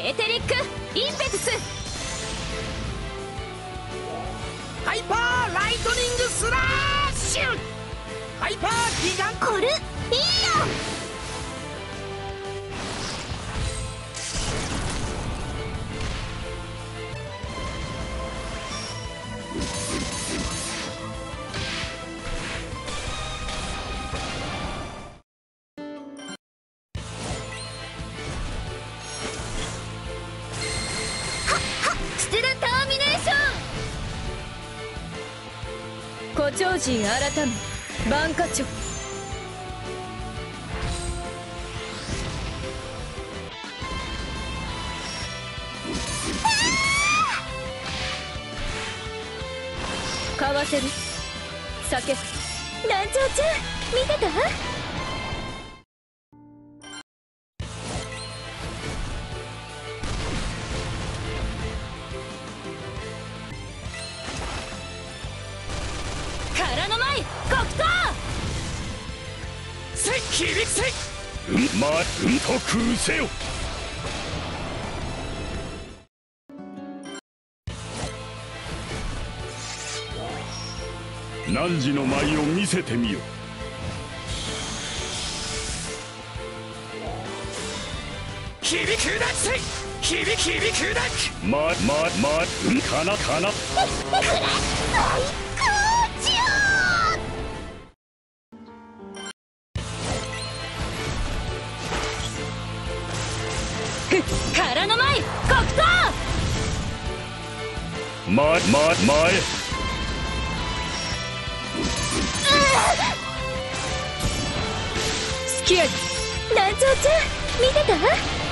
エーテリックインペトゥス。 ハイパーライトニングスラッシュ。ハイパーギガンコルイーヨン。ステラターミネーション。胡蝶人改め万華鳥。かわせる酒。団長ちゃん見てた？空の舞黒糖。 せっきりせっ得せよ。汝の舞を見せてみよ。 響くだせ響くだかな最高潮。空の舞黒糖。 前スキル。団長ちゃん見てた？